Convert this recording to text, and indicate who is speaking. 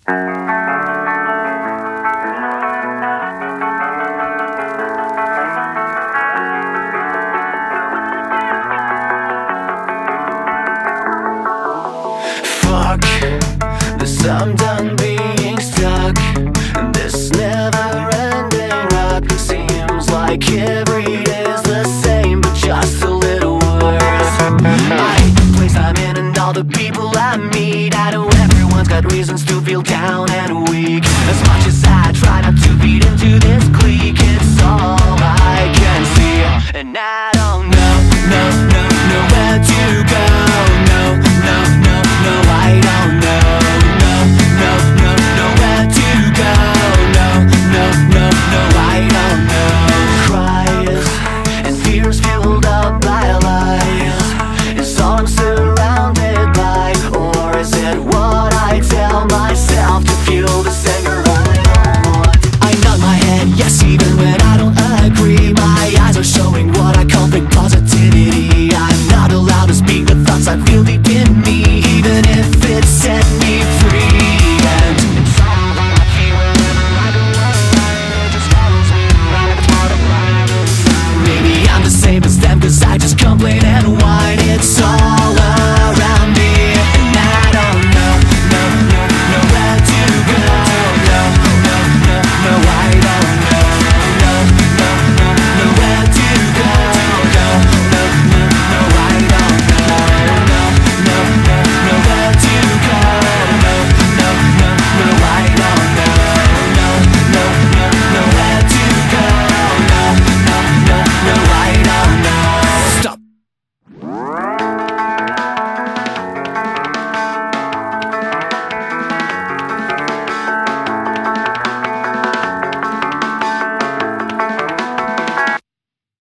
Speaker 1: Fuck this, I'm done being stuck in this never-ending rut. It seems like every day's the same, but just a little worse. I hate the place I'm in and all the people I meet. I know everyone's got reasons to feel down and weak. As much as I try not to feed into this clique, it's all I can see, and I don't know, no.